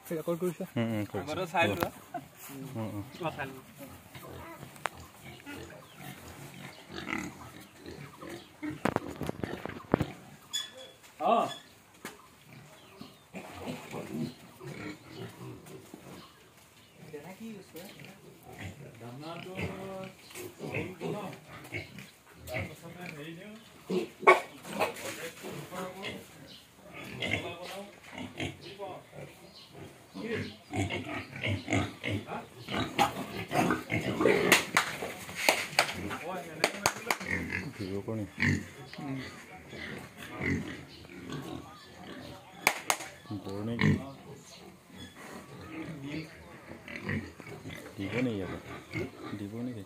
record কৰিছা আমাৰো চাই লোৱা ভিডিঅ' কৰি বৰ নেকি দিব নেকি আকৌ দিব নেকি